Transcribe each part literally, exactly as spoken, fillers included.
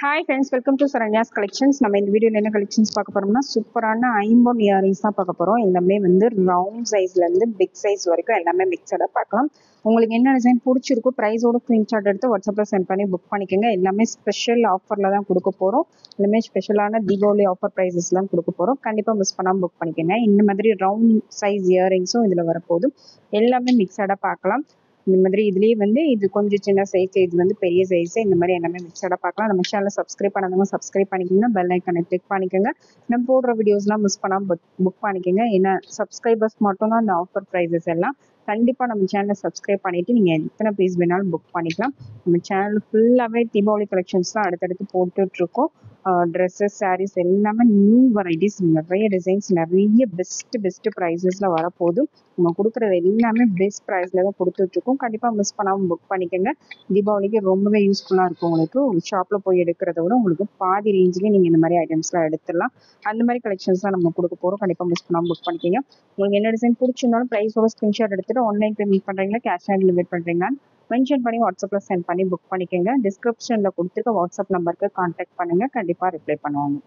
Hi friends, welcome to Saranya's collections. நம்ம இந்த வீடியோல என்ன கலெக்ஷன்ஸ் பார்க்க போறோம்னா சூப்பரான ஐம்பொன் இயரிங்ஸ் தான் பார்க்க போறோம். எல்லாமே வந்து ரவுண்ட் சைஸ்ல இருந்து பிக் சைஸ் வரைக்கும் எல்லாமே மிக்சடா பார்க்கலாம். உங்களுக்கு என்ன டிசைன் பிடிச்சிருக்கோ பிரைஸோட ஸ்கிரீன்ஷாட் எடுத்து வாட்ஸ்அப்ல சென்ட் பண்ணி புக் பண்ணிக்கோங்க. எல்லாமே ஸ்பெஷல் ஆஃபர்ல தான் கொடுக்க போறோம். எல்லாமே ஸ்பெஷலான தீபாவளி ஆஃபர் பிரைசஸ் எல்லாம் கொடுக்க போறோம். கண்டிப்பா மிஸ் பண்ணாம புக் பண்ணிக்கோங்க. இந்த மாதிரி ரவுண்ட் சைஸ் இயரிங்ஸும் இதுல வரப்போகுது. எல்லாமே மிக்சடா பார்க்கலாம். இந்த மாதிரி இதுலயே வந்து இது கொஞ்சம் சின்ன சைஸ், இது வந்து பெரிய சைஸ், இந்த மாதிரி எல்லாமே மிக்சடா பார்க்கலாம். நம்ம சேனலை சப்ஸ்கிரைப் பண்ணாதவங்க சப்ஸ்கிரைப் பண்ணிக்கோங்க, பெல் ஐக்கனை கிளிக் பண்ணிக்கோங்க. நம்ம போடுற வீடியோஸ்லாம் மிஸ் பண்ணாம புக் புக் பண்ணிக்கோங்க. ஏன்னா சப்ஸ்கிரைபர்ஸ் மட்டும் தான் இந்த ஆஃபர் ப்ரைஸஸ் எல்லாம். கண்டிப்பா நம்ம சேனலை சப்ஸ்கிரைப் பண்ணிட்டு நீங்க எத்தனை பீஸ் வேணாலும் புக் பண்ணிக்கலாம். நம்ம சேனல் ஃபுல்லாவே தீபாவளி கலெக்ஷன்ஸ் தான் அடுத்தடுத்து போட்டுட்டு இருக்கோம். ட்ரெஸ்ஸஸ், சாரீஸ் எல்லாமே நியூ வெரைட்டிஸ், நிறைய டிசைன்ஸ், நிறைய பெஸ்ட் பெஸ்ட் ப்ரைஸஸ்ல வரப்போகுது. நம்ம கொடுக்குறது எல்லாமே பெஸ்ட் ப்ரைஸ்ல தான் கொடுத்துட்டு இருக்கோம். கண்டிப்பா மிஸ் பண்ணாம புக் பண்ணிக்கோங்க. தீபாவளிக்கு ரொம்பவே யூஸ்ஃபுல்லா இருக்கும். உங்களுக்கு ஒரு ஷாப்ல போய் எடுக்கிறத விட உங்களுக்கு பாதி ரேஞ்சிலே நீங்க இந்த மாதிரி ஐட்டம்ஸ்லாம் எடுத்துடலாம். அந்த மாதிரி கலெக்ஷன்ஸ் தான் நம்ம கொடுக்க போறோம். கண்டிப்பா மிஸ் பண்ணாம புக் பண்ணிக்கோங்க. உங்களுக்கு என்ன டிசைன் பிடிச்சிருந்தாலும் ப்ரைஸோட ஸ்கிரீன்ஷாட் எடுத்துட்டு ஆன்லைன் பேமெண்ட் பண்றீங்களா, கேஷ் ஆன் டெலிவரி பண்றீங்களா மென்ஷன் பண்ணி வாட்ஸ்அப்ல சென்ட் பண்ணி புக் பண்ணிக்கோங்க. டிஸ்கிரிப்ஷன்ல கொடுத்துருக்க வாட்ஸ்அப் நம்பருக்கு கான்டாக்ட் பண்ணுங்க. கண்டிப்பா ரிப்ளை பண்ணுவாங்க.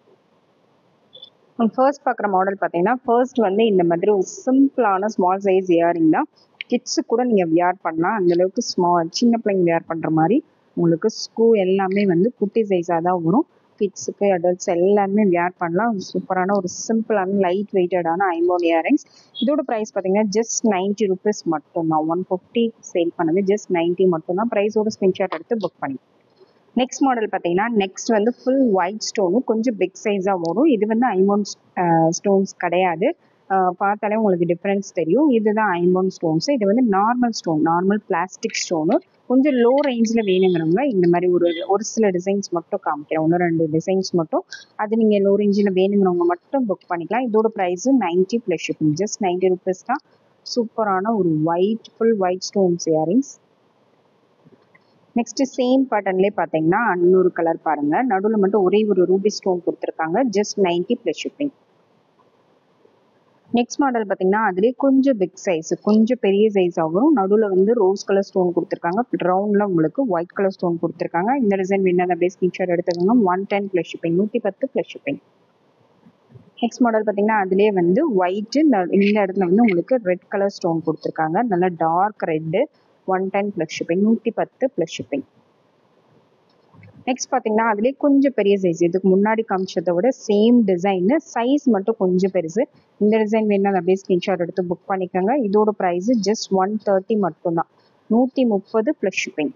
ஃபர்ஸ்ட் பார்க்குற மாடல் பார்த்தீங்கன்னா ஃபர்ஸ்ட் வந்து இந்த மாதிரி ஒரு சிம்பிளான ஸ்மால் சைஸ் இயரிங் தான். கிட்ஸு கூட நீங்கள் வியர் பண்ணலாம். அந்த அளவுக்கு ஸ்மால் சின்ன பிள்ளைங்க வியர் பண்ணுற மாதிரி உங்களுக்கு ஸ்க்ரூ எல்லாமே வந்து குட்டி சைஸாக தான் வரும். கிட்ஸுக்கு அடல்ட்ஸ் எல்லாருமே வியர் பண்ணலாம். சூப்பரான ஒரு சிம்பிளான லைட் வெயிட்டடான ஐம்பொன் இயரிங்ஸ். இதோட ப்ரைஸ் பார்த்தீங்கன்னா ஜஸ்ட் நைன்ட்டி ருபீஸ் மட்டும்தான். ஒன் ஃபிஃப்டி சேல் பண்ணது ஜஸ்ட் நைன்ட்டி மட்டும்தான். ப்ரைஸோட ஸ்கிரீன்ஷாட் எடுத்து புக் பண்ணி. நெக்ஸ்ட் மாடல் பார்த்தீங்கன்னா நெக்ஸ்ட் வந்து ஃபுல் ஒயிட் ஸ்டோனும் கொஞ்சம் பிக் சைஸாக வரும். இது வந்து ஐம்பொன் ஸ்டோன்ஸ் கிடையாது. பார்த்தாலே உங்களுக்கு டிஃப்ரென்ஸ் தெரியும். இதுதான் ஐம்பொன் ஸ்டோன்ஸ். இது வந்து normal stone, normal plastic stone. கொஞ்சம் லோ ரேஞ்சில் வேணுங்கிறவங்க இந்த மாதிரி ஒரு ஒரு சில டிசைன்ஸ் மட்டும் காமிக்கிறேன். ஒன்று ரெண்டு டிசைன்ஸ் மட்டும். அது நீங்கள் லோ ரேஞ்சில் வேணுங்கிறவங்க மட்டும் புக் பண்ணிக்கலாம். இதோட price ninety plus shipping. Just ninety rupees தான். சூப்பரான ஒரு white full white stones earrings. Next same பேட்டர்ன்லேயே பார்த்தீங்கன்னா இன்னொரு கலர் பாருங்க. நடுவில் மட்டும் ஒரே ஒரு ரூபி ஸ்டோன் கொடுத்துருக்காங்க. Just ninety plus shipping. Next model பார்த்தீங்கன்னா அதுலேயே கொஞ்சம் பிக் சைஸ், கொஞ்சம் பெரிய சைஸ் ஆகும். நடுவில் வந்து ரோஸ் கலர் ஸ்டோன் கொடுத்துருக்காங்க. ரவுண்டில் உங்களுக்கு ஒயிட் கலர் ஸ்டோன் கொடுத்துருக்காங்க. இந்த டிசைன் வேணும் அப்படியே ஸ்கிரீன்ஷாட் எடுத்துக்கோங்க. ஒன் டென் ப்ளஸ் ஷிப்பிங், நூற்றி பத்து ப்ளஸ் ஷிப்பிங். நெக்ஸ்ட் மாடல் பார்த்தீங்கன்னா அதுலேயே வந்து ஒயிட்டு, இந்த இடத்துல வந்து உங்களுக்கு ரெட் கலர் ஸ்டோன் கொடுத்துருக்காங்க. நல்லா dark red. One ten plus shipping, நூற்றி பத்து ப்ளஸ் ஷிப்பிங். நெக்ஸ்ட் பார்த்தீங்கன்னா அதுலேயே கொஞ்சம் பெரிய சைஸ், இதுக்கு முன்னாடி காமிச்சதை விட சேம் டிசைனு, சைஸ் மட்டும் கொஞ்சம் பெருசு. இந்த டிசைன் வேணும் அப்படியே ஸ்கிரீன்ஷாட் எடுத்து புக் பண்ணிக்கோங்க. இதோட ப்ரைஸு ஜஸ்ட் ஒன் தேர்ட்டி மட்டும்தான். நூற்றி முப்பது ப்ளஸ் ஷிப்பிங்.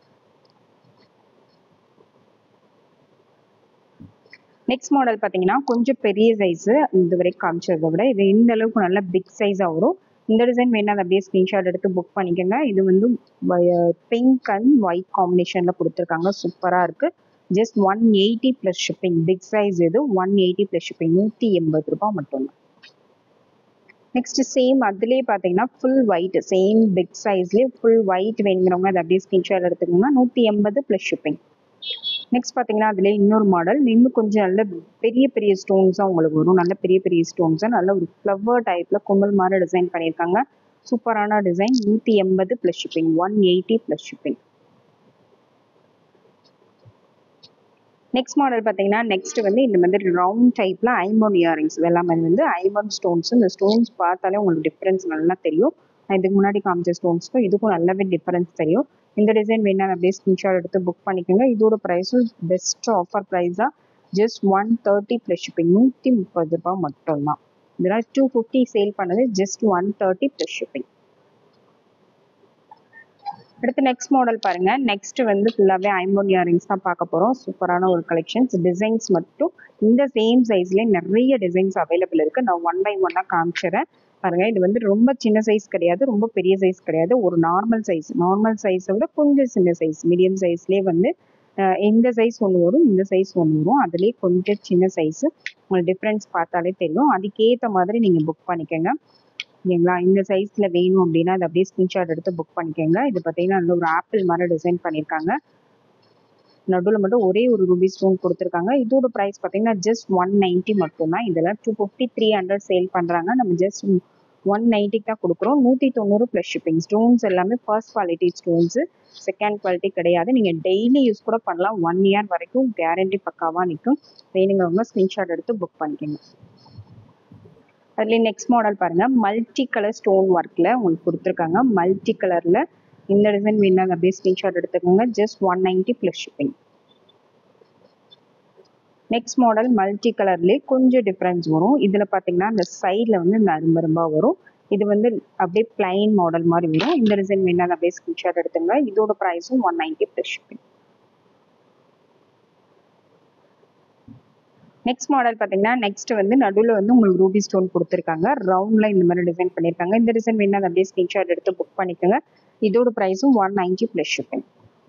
நெக்ஸ்ட் மாடல் பார்த்தீங்கன்னா கொஞ்சம் பெரிய சைஸு, இது வரைக்கும் காமிச்சதை விட இது இந்த அளவுக்கு நல்ல பிக் சைஸாக வரும். இந்த டிசைன் வேணா அதை அப்படியே ஸ்க்ரீன்ஷாட் எடுத்து புக் பண்ணிக்கோங்க. இது வந்து பிங்க் அண்ட் ஒயிட் காம்பினேஷனில் கொடுத்துருக்காங்க. சூப்பராக இருக்குது. Just one eighty plus shipping. Big size இது. One eighty plus shipping. நூற்றி எண்பது ரூபாய் மட்டும்தான். நெக்ஸ்ட் சேம் அதுலேயே பார்த்தீங்கன்னா ஃபுல் ஒயிட், சேம் பிக் சைஸ்லேயே ஃபுல் ஒயிட் வேணுங்கிறவங்க அதை அப்படியே ஸ்க்ரீன்ஷாட் எடுத்துக்கோங்க. நூற்றி எண்பது ப்ளஸ் ஷிப்பிங். நெக்ஸ்ட் பார்த்தீங்கன்னா அதுலேயே இன்னொரு மாடல், இன்னும் கொஞ்சம் நல்ல பெரிய பெரிய ஸ்டோன்ஸாக உங்களுக்கு வரும். நல்ல பெரிய பெரிய ஸ்டோன்ஸாக நல்ல ஒரு ஃப்ளவர் டைப்பில் கும்பல் மாதிரி டிசைன் பண்ணியிருக்காங்க. சூப்பரான டிசைன். நூற்றி எண்பது plus shipping. One eighty plus shipping. Next model பார்த்தீங்கன்னா நெக்ஸ்ட் வந்து இந்த மாதிரி ரவுண்ட் டைப்பில் ஐம்பொன் இயரிங்ஸ். எல்லாமே வந்து ஐம்பொன் ஸ்டோன்ஸ். இந்த ஸ்டோன்ஸ் பார்த்தாலே உங்களுக்கு டிஃப்ரென்ஸ் நல்லா தெரியும். இதுக்கு முன்னாடி காமிச்ச ஸ்டோன்ஸ்க்கும் இதுக்கும் நல்லாவே டிஃப்ரென்ஸ் தெரியும். இந்த டிசைன் வேணா அப்படியே ஸ்கிரீன்ஷாட் எடுத்து புக் பண்ணிக்கோங்க. இதோட ப்ரைஸும் பெஸ்ட் ஆஃபர் ப்ரைஸாக just one thirty plus shipping. நூற்றி முப்பது ரூபாய் மட்டும்தான். இதெல்லாம் டூ ஃபிஃப்டி சேல் பண்ணது just one thirty plus shipping. அடுத்து நெக்ஸ்ட் மாடல் பாருங்க. நெக்ஸ்ட் வந்து ஃபுல்லாகவே ஐம்பொன் இயரிங்ஸ் தான் பார்க்க போகிறோம். சூப்பரான ஒரு கலெக்ஷன்ஸ். டிசைன்ஸ் மட்டும் இந்த சேம் சைஸ்லேயே நிறைய டிசைன்ஸ் அவைலபிள் இருக்குது. நான் ஒன் பை ஒன்னாக காமிச்சிடறேன் பாருங்க. இது வந்து ரொம்ப சின்ன சைஸ் கிடையாது, ரொம்ப பெரிய சைஸ் கிடையாது. ஒரு நார்மல் சைஸ், நார்மல் சைஸை விட கொஞ்சம் சின்ன சைஸ், மீடியம் சைஸ்லேயே வந்து இந்த சைஸ் ஒன்று வரும், இந்த சைஸ் ஒன்று வரும். அதுலேயே கொஞ்சம் சின்ன சைஸு. உங்களுக்கு டிஃப்ரென்ஸ் பார்த்தாலே தெரியும். அதுக்கேற்ற மாதிரி நீங்கள் புக் பண்ணிக்கோங்க. ஓகேங்களா? இந்த சைஸில் வேணும் அப்படின்னா அதை அப்படியே ஸ்க்ரீன்ஷாட் எடுத்து புக் பண்ணிக்கோங்க. இது பார்த்தீங்கன்னா நல்ல ஒரு ஆப்பிள் மாதிரி டிசைன் பண்ணியிருக்காங்க. நடுவில் மட்டும் ஒரே ஒரு ரூபி ஸ்டோன் கொடுத்துருக்காங்க. இதோட ப்ரைஸ் பார்த்தீங்கன்னா ஜஸ்ட் ஒன் நைன்ட்டி மட்டும்தான். இதெல்லாம் two fifty three hundred sale பண்ணுறாங்க. நம்ம ஜஸ்ட் ஒன் நைன்ட்டிக்கு தான் கொடுக்குறோம். நூற்றி தொண்ணூறு ப்ளஸ் ஷிப்பிங். ஸ்டோன்ஸ் எல்லாமே first quality stones, second quality கிடையாது. நீங்கள் டெய்லி யூஸ் கூட பண்ணலாம். ஒன் இயர் வரைக்கும் கேரண்டி பக்காவாக நிற்கும். வேணுங்கிறவங்க ஸ்க்ரீன்ஷாட் எடுத்து புக் பண்ணிக்கோங்க. அதுலேயே நெக்ஸ்ட் மாடல் பாருங்கள், மல்டி கலர் ஸ்டோன் ஒர்க்கில் உங்களுக்கு கொடுத்துருக்காங்க. மல்டி கலரில் இந்த டிசைன் வேணாங்க அப்படியே ஸ்க்ரீன்ஷாட் எடுத்துக்கோங்க. Just one ninety plus shipping. Next model multi கலர்லேயே கொஞ்சம் டிஃப்ரென்ஸ் வரும். இதில் பார்த்தீங்கன்னா இந்த சைடில் வந்து இந்த அரும்பரும்பா வரும். இது வந்து அப்படியே பிளைன் மாடல் மாதிரி வரும். இந்த டிசைன் வேணாங்க அப்படியே ஸ்க்ரீன்ஷாட் எடுத்துங்க. இதோட ப்ரைஸும் one ninety plus shipping. Next model பார்த்தீங்கன்னா நெக்ஸ்ட் வந்து நடுவில் வந்து உங்களுக்கு ரூபி ஸ்டோன் கொடுத்துருக்காங்க. ரவுண்டில் இந்த மாதிரி டிசைன் பண்ணியிருக்காங்க. இந்த டிசைன் வேணாங்க அப்படியே ஸ்க்ரீன்ஷாட் எடுத்து புக் பண்ணிக்கோங்க. இதோட ப்ரைஸும் one ninety plus shipping.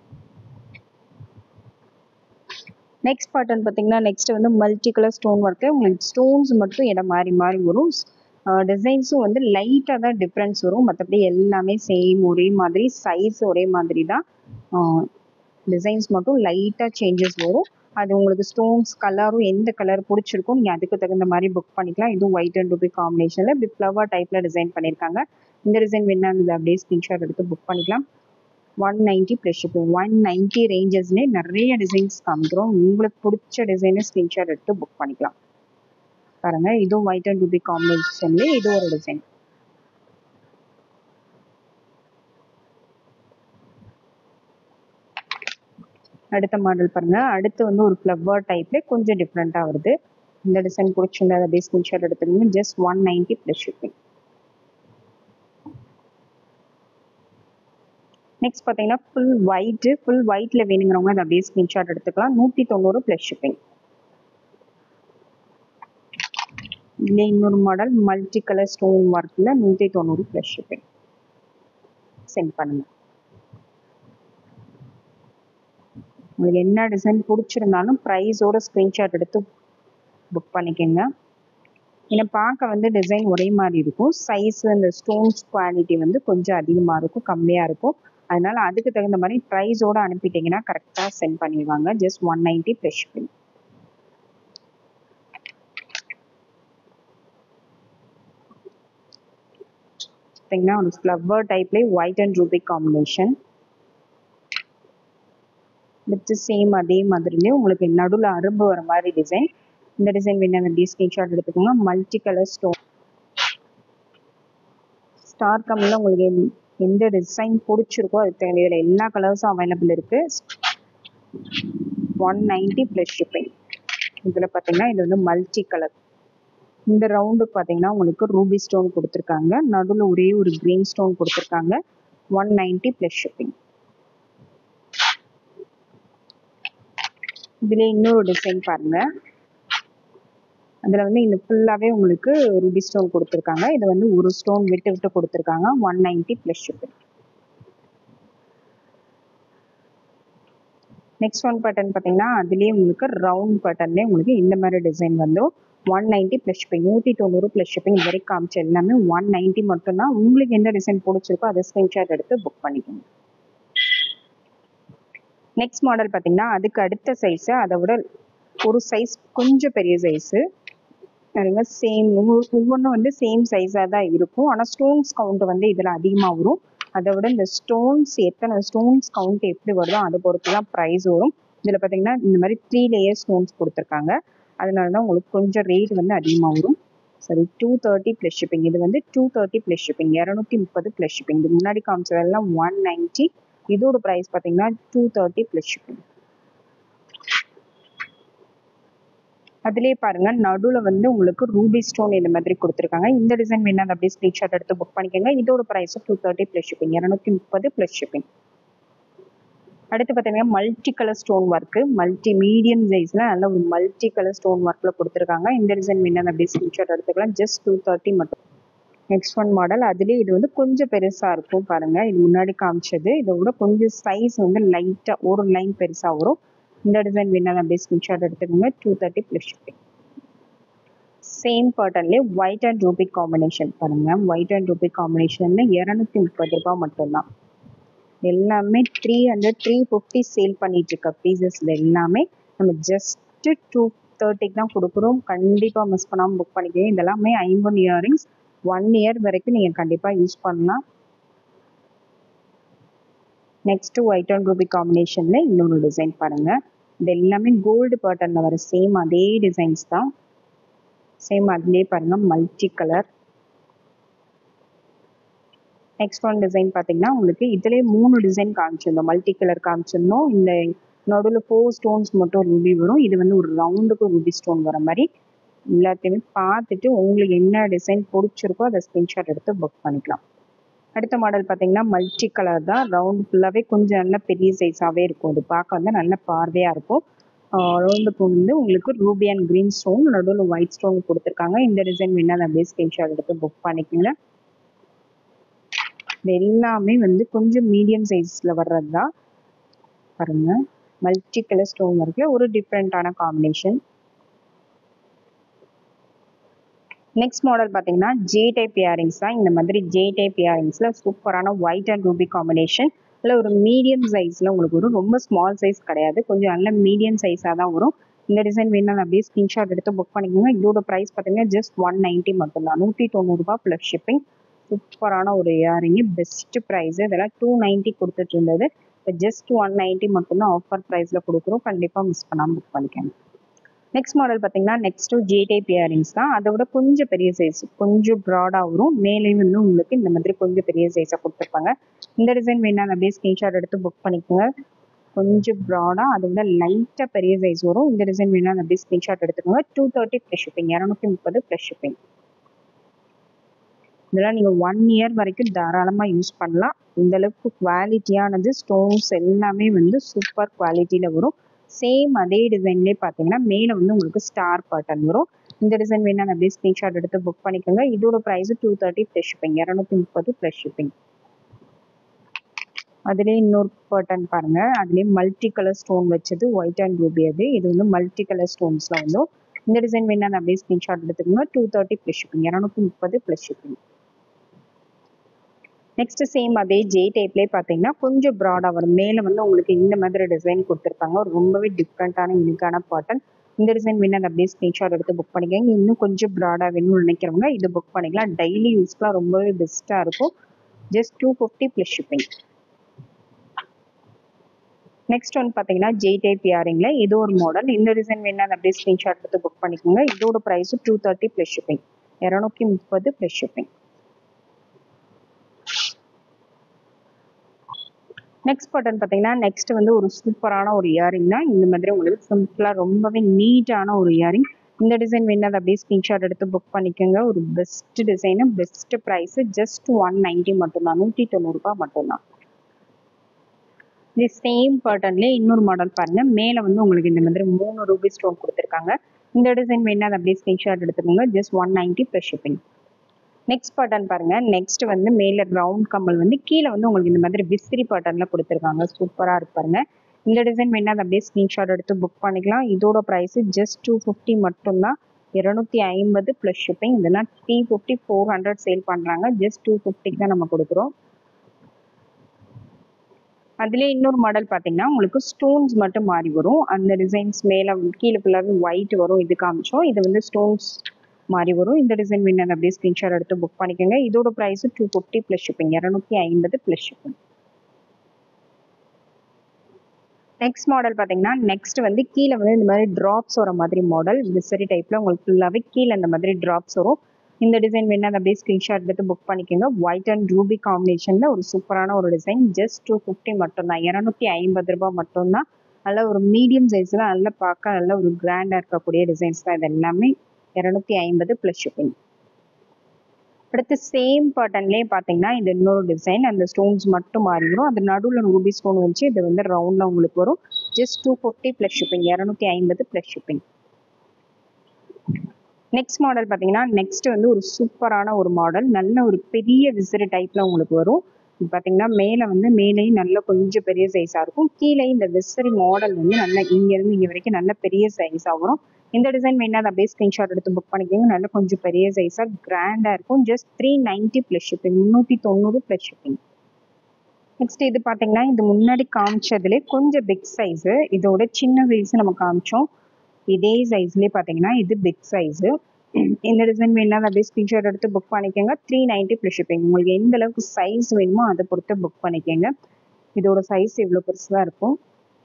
Next pattern பார்த்தீங்கன்னா நெக்ஸ்ட் வந்து மல்டி கலர் ஸ்டோன் ஒர்க்கு. உங்களுக்கு ஸ்டோன்ஸ் மட்டும் இடம் மாறி மாறி வரும். டிசைன்ஸும் வந்து லைட்டாக தான் டிஃப்ரென்ஸ் வரும். மற்றபடி எல்லாமே சேம் ஒரே மாதிரி, சைஸ் ஒரே மாதிரி தான். டிசைன்ஸ் மட்டும் லைட்டாக சேஞ்சஸ் வரும். அது உங்களுக்கு ஸ்டோன்ஸ் கலரும் எந்த கலர் பிடிச்சிருக்கும் நீங்கள் அதுக்கு தகுந்த மாதிரி புக் பண்ணிக்கலாம். இதுவும் ஒயிட் அண்ட் ரூபி காம்பினேஷனில் இப்படி ஃப்ளவர் டைப்பில் டிசைன் பண்ணியிருக்காங்க. இந்த டிசைன் வேணாங்க அப்படியே ஸ்க்ரீன்ஷாட் எடுத்து புக் பண்ணிக்கலாம். One ninety plus shipping. One ninety ரேஞ்சஸ்லேயே நிறைய டிசைன்ஸ் காமிக்கிறோம். உங்களுக்கு பிடிச்ச டிசைனை ஸ்க்ரீன்ஷாட் எடுத்து புக் பண்ணிக்கலாம். பாருங்க, இதுவும் ஒயிட் அண்ட் ரூபி காம்பினேஷன்லேயே இது ஒரு டிசைன். அடுத்த மாடல் பாருங்க. அடுத்து வந்து ஒரு ஃப்ளவர் டைப்ல கொஞ்சம் டிஃப்ரெண்ட்டாக வருது. இந்த டிசைன் பிடிச்சிருந்தா அப்படியே ஸ்க்ரீன்ஷாட் எடுத்துக்கோங்க. Just one ninety plus shipping. Next பார்த்தீங்கன்னா ஃபுல் ஒயிட்டு. ஃபுல் ஒயிட்டில் வேணுங்கிறவங்க அதை அப்படியே ஸ்க்ரீன்ஷாட் எடுத்துக்கலாம். நூற்றி தொண்ணூறு ப்ளஸ் ஷிப்பிங். இதில் இன்னொரு மாடல் மல்டி கலர் ஸ்டோன் ஒர்க்கில் நூற்றி தொண்ணூறு ப்ளஸ் ஷிப்பிங். சென்ட் பண்ணுங்க. உங்களுக்கு என்ன டிசைன் பிடிச்சிருந்தாலும் ப்ரைஸோட ஸ்க்ரீன்ஷாட் எடுத்து புக் பண்ணிக்கோங்க. ஏன்னா பார்க்க வந்து டிசைன் ஒரே மாதிரி இருக்கும். சைஸ் இந்த ஸ்டோன்ஸ் குவாலிட்டி வந்து கொஞ்சம் அதிகமாக இருக்கும், கம்மியாக இருக்கும். அதனால அதுக்கு தகுந்த மாதிரி ப்ரைஸோட அனுப்பிட்டீங்கன்னா கரெக்டாக சென்ட் பண்ணிடுவாங்க. Just one ninety plus shipping. பார்த்தீங்கன்னா ஒரு ஃப்ளவர் டைப்லேயே white and ruby combination with same அதே மாதிரிலேயே உங்களுக்கு நடுவில் அரும்பு வர மாதிரி டிசைன். இந்த டிசைன் வேணாங்க அப்படியே ஸ்க்ரீன்ஷாட் எடுத்துக்கோங்க. மல்டி கலர் ஸ்டோன் ஸ்டார் கம்மியில் உங்களுக்கு எந்த டிசைன் பிடிச்சிருக்கோ அது தேவை. இதில் எல்லா கலர்ஸும் அவைலபிள் இருக்கு. One ninety plus shipping. இதில் பார்த்தீங்கன்னா இது வந்து மல்டி கலர். இந்த ரவுண்டுக்கு பார்த்தீங்கன்னா உங்களுக்கு ரூபி ஸ்டோன் கொடுத்துருக்காங்க. நடுவில் ஒரே ஒரு கிரீன் ஸ்டோன் கொடுத்துருக்காங்க. One ninety plus shipping. இதுல இன்னொரு டிசைன் பாருங்க. அதுல வந்து இந்த ஃபுல்லாவே உங்களுக்கு ரூபி ஸ்டோன் கொடுத்துருக்காங்க. இது வந்து ஒரு ஸ்டோன் விட்டு விட்டு கொடுத்துருக்காங்க. One ninety plus shipping. Next one pattern பார்த்தீங்கன்னா அதுலேயே உங்களுக்கு ரவுண்ட் பேட்டர்ன்லேயே உங்களுக்கு இந்த மாதிரி டிசைன் வந்துடும். One ninety plus shipping. நூற்றி தொண்ணூறு ப்ளஸ் ஷிப்பிங். இது வரைக்கும் காமிச்ச எல்லாமே ஒன் நைன்ட்டி மட்டும்தான். உங்களுக்கு எந்த டிசைன் பிடிச்சிருக்கோ அதை ஸ்க்ரீன்ஷாட் எடுத்து புக் பண்ணிக்கோங்க. நெக்ஸ்ட் மாடல் பார்த்தீங்கன்னா அதுக்கு அடுத்த சைஸு, அதை விட ஒரு சைஸ் கொஞ்சம் பெரிய சைஸு. பாருங்க, சேம் ஒவ்வொன்றும் வந்து சேம் சைஸாக தான் இருக்கும். ஆனால் ஸ்டோன்ஸ் கவுண்ட் வந்து இதில் அதிகமாக வரும். அதை விட இந்த ஸ்டோன்ஸ் எத்தனை ஸ்டோன்ஸ் கவுண்ட் எப்படி வருதோ அதை பொறுத்து தான் ப்ரைஸ் வரும். இதில் பார்த்தீங்கன்னா இந்த மாதிரி த்ரீ லேயர் ஸ்டோன்ஸ் கொடுத்துருக்காங்க. அதனால தான் உங்களுக்கு கொஞ்சம் ரேட் வந்து அதிகமாக வரும். சரி, டூ தேர்ட்டி ப்ளஸ் ஷிப்பிங். இது வந்து டூ தேர்ட்டி ப்ளஸ் ஷிப்பிங். இரநூத்தி முப்பது ப்ளஸ் ஷிப்பிங். இது முன்னாடி காமிச்சதெல்லாம் ஒன் நைன்ட்டி. இதோட ப்ரைஸ் பார்த்தீங்கன்னா டூ தேர்ட்டி ப்ளஸ் ஷிப்பிங். அதுலேயே பாருங்க, நடுவில் வந்து உங்களுக்கு ரூபி ஸ்டோன் இந்த மாதிரி கொடுத்துருக்காங்க. இந்த டிசைன் வேணா அப்படியே ஸ்க்ரீன்ஷாட் எடுத்து புக் பண்ணிக்கோங்க. இதோட price two thirty plus shipping. இரநூத்தி முப்பது ப்ளஸ் ஷிப்பிங். அடுத்து பார்த்தீங்கன்னா multi colour stone work. Multi medium சைஸில் நல்ல ஒரு மல்டி கலர் ஸ்டோன் ஒர்க்கில் கொடுத்துருக்காங்க. இந்த டிசைன் வேணா அப்படியே ஸ்க்ரீன்ஷாட் எடுத்துக்கலாம். ஜஸ்ட் டூ தேர்ட்டி மட்டும். Next one model. அதுலேயே இது வந்து கொஞ்சம் பெருசாக இருக்கும். பாருங்கள், இது முன்னாடி காமிச்சது இதை விட கொஞ்சம் சைஸ் வந்து லைட்டாக ஒரு லைன் பெருசாக வரும். இந்த டிசைன் வேணாலும் அப்படியே ஸ்க்ரீன்ஷாட் எடுத்துக்கோங்க. Two thirty plus shipping. Same பேட்டர்ன்லேயே ஒயிட் அண்ட் ரூபி காம்பினேஷன் பாருங்கள். ஒயிட் அண்ட் ரூபி காம்பினேஷனில் இரநூத்தி முப்பது ரூபா மட்டும்தான். எல்லாமே three hundred three fifty sale பண்ணிட்டு இருக்க பீசஸ்ல எல்லாமே நம்ம ஜஸ்ட்டு டூ தேர்ட்டிக்கு தான் கொடுக்குறோம். கண்டிப்பாக மிஸ் பண்ணாமல் புக் பண்ணிக்கோங்க. இதெல்லாமே ஐம்பொன் இயரிங்ஸ். ஒன் இயர் வரைக்கும் நீங்கள் கண்டிப்பாக யூஸ் பண்ணலாம். நெக்ஸ்ட் ஒயிட் அண்ட் ரூபி காம்பினேஷனில் இன்னொரு டிசைன் பாருங்கள். இது எல்லாமே கோல்டு பேட்டர்னில் வர சேம் அதே டிசைன்ஸ் தான். சேம் அதுலேயே பாருங்கள் multi colour. Next one design பார்த்தீங்கன்னா உங்களுக்கு இதுலேயே மூணு டிசைன் காமிச்சிருந்தோம். மல்டி கலர் காமிச்சிருந்தோம். இந்த நடுவில் ஃபோர் ஸ்டோன்ஸ் மட்டும் ரூபி வரும். இது வந்து ஒரு ரவுண்டுக்கு ரூபி ஸ்டோன் வர மாதிரி. எல்லாத்தையுமே பார்த்துட்டு உங்களுக்கு என்ன டிசைன் பிடிச்சிருக்கோ அதை ஸ்க்ரீன்ஷாட் எடுத்து புக் பண்ணிக்கலாம். அடுத்த மாடல் பார்த்தீங்கன்னா மல்டி கலர் தான். ரவுண்டு ஃபுல்லாகவே கொஞ்சம் நல்ல பெரிய சைஸாகவே இருக்கும். இது பார்க்க வந்து நல்ல பார்வையாக இருக்கும். ரவுண்டுக்கு வந்து உங்களுக்கு ரூபி அண்ட் க்ரீன் ஸ்டோன், நடுவில் ஒயிட் ஸ்டோன் கொடுத்துருக்காங்க. இந்த டிசைன் வேணால் அதை அப்படியே ஸ்க்ரீன்ஷாட் எடுத்து புக் பண்ணிக்கோங்க. இது எல்லாமே வந்து கொஞ்சம் மீடியம் சைஸில் வர்றது தான். பாருங்க மல்டி கலர் ஸ்டோன் இருக்கு. ஒரு டிஃப்ரெண்ட்டான காம்பினேஷன். நெக்ஸ்ட் மாடல் பார்த்தீங்கன்னா ஜே டைப் இயரிங்ஸ் தான். இந்த மாதிரி ஜே டைப் இயரிங்ஸில் சூப்பரான ஒயிட் அண்ட் ரூபி காம்பினேஷன். இல்லை ஒரு மீடியம் சைஸில் உங்களுக்கு வரும். ரொம்ப ஸ்மால் சைஸ் கிடையாது, கொஞ்சம் நல்ல மீடியம் சைஸாக தான் வரும். இந்த டிசைன் வேணும் அப்படியே ஸ்க்ரீன்ஷாட் எடுத்து புக் பண்ணிக்கோங்க. இதோட ப்ரைஸ் பார்த்தீங்கன்னா ஜஸ்ட் ஒன் நைன்ட்டி மட்டும்தான். நூற்றி தொண்ணூறுரூபா ப்ளஸ் ஷிப்பிங். சூப்பரான ஒரு இயரிங்கு, பெஸ்ட் ப்ரைஸ். இதெல்லாம் டூ நைன்ட்டி கொடுத்துட்டு இருந்தது. இப்போ ஜஸ்ட் ஒன் நைன்ட்டி மட்டும்தான் ஆஃபர் ப்ரைஸில் கொடுக்குறோம். கண்டிப்பாக மிஸ் பண்ணாமல் புக் பண்ணிக்கோங்க. நெக்ஸ்ட் மாடல் பார்த்தீங்கன்னா நெக்ஸ்ட்டு ஜே டைப் இயரிங்ஸ் தான். அதை விட கொஞ்சம் பெரிய சைஸ், கொஞ்சம் ப்ராடாக வரும். மேலே வந்து உங்களுக்கு இந்த மாதிரி கொஞ்சம் பெரிய சைஸாக கொடுத்துருப்பாங்க. இந்த டிசைன் வேணால் அப்படியே ஸ்க்ரீன்ஷாட் எடுத்து புக் பண்ணிக்கோங்க. கொஞ்சம் ப்ராடாக, அதை விட லைட்டாக பெரிய சைஸ் வரும். இந்த டிசைன் வேணால் அப்படியே ஸ்க்ரீன்ஷாட் எடுத்துக்கோங்க. டூ தேர்ட்டி ப்ளஸ் ஷிப்பிங், இரநூத்தி முப்பது ப்ளஸ் ஷிப்பிங். இதெல்லாம் நீங்கள் ஒன் இயர் வரைக்கும் தாராளமாக யூஸ் பண்ணலாம். இந்த அளவுக்கு குவாலிட்டியானது. ஸ்டோன்ஸ் எல்லாமே வந்து சூப்பர் குவாலிட்டியில் வரும். சேம் அதே டிசைன்லேயே பார்த்தீங்கன்னா மேலே வந்து உங்களுக்கு ஸ்டார் பேட்டர்ன் வரும். இந்த டிசைன் வேணால் அப்படியே ஸ்க்ரீன்ஷாட் எடுத்து புக் பண்ணிக்கோங்க. இதோட price two thirty plus shipping, இரநூத்தி முப்பது ப்ளஸ் ஷிப்பிங். அதுலேயே இன்னொரு பேட்டர்ன் பாருங்கள். அதுலேயே மல்டி கலர் ஸ்டோன் வச்சது ஒயிட் அண்ட் ரூபி. அது இது வந்து மல்டி கலர் ஸ்டோன்ஸில் வந்து இந்த டிசைன் வேணால் அப்படியே ஸ்க்ரீன்ஷாட் எடுத்துக்கோங்க. டூ தேர்ட்டி ப்ளஸ் ஷிப்பிங், இரநூத்தி முப்பது ப்ளஸ் ஷிப்பிங். நெக்ஸ்ட் சேம் அதே ஜே டைப்லேயே பார்த்தீங்கன்னா கொஞ்சம் ப்ராடாக வரும். மேலே வந்து உங்களுக்கு இந்த மாதிரி டிசைன் கொடுத்துருப்பாங்க. ஒரு ரொம்பவே டிஃப்ரெண்ட்டான யூனிக்கான பேட்டர்ன். இந்த டிசைன் வேணால் அப்படியே ஸ்க்ரீன்ஷாட் எடுத்து புக் பண்ணிக்கோங்க. இன்னும் கொஞ்சம் ப்ராடாக வேணும்னு நினைக்கிறவங்க இது புக் பண்ணிக்கலாம். டெய்லி யூஸ்க்குலாம் ரொம்பவே பெஸ்ட்டாக இருக்கும். Just two fifty plus shipping. Next one பார்த்தீங்கன்னா ஜே டைப் இயரிங்கில் இது ஒரு மாடல். இந்த டிசைன் வேணால் அப்படியே ஸ்க்ரீன்ஷாட் எடுத்து புக் பண்ணிக்கோங்க. இதோட price two thirty plus shipping, இரநூத்தி முப்பது ப்ளஸ் ஷிப்பிங். நெக்ஸ்ட் பேட்டர்ன் பார்த்தீங்கன்னா நெக்ஸ்ட் வந்து ஒரு சூப்பரான ஒரு இயரிங் தான். இந்த மாதிரி உங்களுக்கு சிம்பிளாக ரொம்பவே நீட்டான ஒரு இயரிங். இந்த டிசைன் வேணால் அப்படியே ஸ்க்ரீன்ஷாட் எடுத்து புக் பண்ணிக்கோங்க. ஒரு best design, best price, just one ninety மட்டும்தான். நூற்றி தொண்ணூறுரூபா மட்டும்தான். இந்த சேம் பேட்டர்ன்லேயே இன்னொரு மாடல் பாருங்கள். மேலே வந்து உங்களுக்கு இந்த மாதிரி மூணு ரூபி ஸ்டோன் கொடுத்துருக்காங்க. இந்த டிசைன் வேணால் அப்படியே ஸ்க்ரீன்ஷாட் எடுத்துக்கோங்க. Just one ninety plus shipping. Next pattern பாருங்க. நெக்ஸ்ட் வந்து மேலே ரவுண்ட் கம்மல் வந்து கீழே வந்து உங்களுக்கு இந்த மாதிரி விசிறி பேட்டர்ன்ல கொடுத்துருக்காங்க. சூப்பராக இருப்பாருங்க. இந்த டிசைன் வேணா அதை அப்படியே ஸ்க்ரீன்ஷாட் எடுத்து புக் பண்ணிக்கலாம். இதோட ப்ரைஸ் ஜஸ்ட் டூ ஃபிஃப்டி மட்டும்தான். இருநூத்தி ஐம்பது ப்ளஸ் ஷிப்பிங். இதெல்லாம் three fifty four hundred sale பண்ணுறாங்க. ஜஸ்ட் டூ ஃபிஃப்டிக்கு தான் நம்ம கொடுக்குறோம். அதுலேயே இன்னொரு மாடல் பார்த்தீங்கன்னா உங்களுக்கு ஸ்டோன்ஸ் மட்டும் மாறி வரும். அந்த டிசைன்ஸ் மேலே கீழே ஃபுல்லாகவே ஒயிட் வரும். இது காமிச்சோம். இது வந்து ஸ்டோன்ஸ் மாறி வரும். இந்த டிசைன் வேணும் அப்படியே ஸ்க்ரீன்ஷாட் எடுத்து புக் பண்ணிக்கோங்க. இதோட price two fifty plus shipping, இரநூத்தி ஐம்பது ப்ளஸ் ஷிப்பிங். நெக்ஸ்ட் மாடல் பார்த்தீங்கன்னா நெக்ஸ்ட் வந்து கீழே வந்து இந்த மாதிரி ட்ராப்ஸ் வர மாதிரி மாடல். விசிறி டைப்பில் உங்களுக்கு ஃபுல்லாகவே கீழே இந்த மாதிரி ட்ராப்ஸ் வரும். இந்த டிசைன் வேணா அப்படியே ஸ்க்ரீன்ஷாட் எடுத்து புக் பண்ணிக்கோங்க. ஒயிட் அண்ட் ரூபி காம்பினேஷனில் ஒரு சூப்பரான ஒரு டிசைன். ஜஸ்ட் டூ ஃபிஃப்டி மட்டும்தான், இரநூத்தி ஐம்பது ரூபாய் மட்டும்தான். நல்ல ஒரு மீடியம் சைஸில் நல்ல பார்க்க நல்ல ஒரு கிராண்டாக இருக்கக்கூடிய டிசைன்ஸ் தான் இது எல்லாமே. இரநூத்தி ஐம்பது ப்ளஸ் ஷிப்பிங். அடுத்து சேம் பேட்டர்ன்லேயே பார்த்தீங்கன்னா இது இன்னொரு டிசைன். அந்த ஸ்டோன்ஸ் மட்டும் மாறி வரும். அது நடுவில் ரூபி ஸ்டோன் வச்சு இது வந்து ரவுண்டில் உங்களுக்கு வரும். Just two fifty plus shipping, இரநூத்தி ஐம்பது ப்ளஸ் ஷிப்பிங். நெக்ஸ்ட் மாடல் பார்த்தீங்கன்னா நெக்ஸ்ட் வந்து ஒரு சூப்பரான ஒரு மாடல். நல்ல ஒரு பெரிய விசிறி டைப்பில் உங்களுக்கு வரும். பார்த்தீங்கன்னா மேலே வந்து மேலேயும் நல்ல கொஞ்சம் பெரிய சைஸாக இருக்கும். கீழே இந்த விசிறி மாடல் வந்து நல்ல இங்கேருந்து இங்கே வரைக்கும் நல்ல பெரிய சைஸாக வரும். இந்த டிசைன் வேணா அப்படியே ஸ்க்ரீன்ஷாட் எடுத்து புக் பண்ணிக்கோங்க. நல்ல கொஞ்சம் பெரிய சைஸாக கிராண்டாக இருக்கும். Just three ninety plus shipping, முந்நூற்றி தொண்ணூறு ப்ளஸ் ஷிப்பிங். நெக்ஸ்ட் இது பார்த்தீங்கன்னா இது முன்னாடி காமிச்சதுலே கொஞ்சம் பிக் சைஸு. இதோட சின்ன சைஸு நம்ம காமிச்சோம். இதே சைஸ்லேயே பார்த்தீங்கன்னா இது பிக் சைஸு. இந்த டிசைன் வேணா அப்படியே ஸ்க்ரீன்ஷாட் எடுத்து புக் பண்ணிக்கோங்க. Three ninety plus shipping. உங்களுக்கு எந்த அளவுக்கு சைஸ் வேணுமோ அதை பொறுத்து புக் பண்ணிக்கோங்க. இதோட சைஸ் இவ்வளோ பெருசாக இருக்கும்.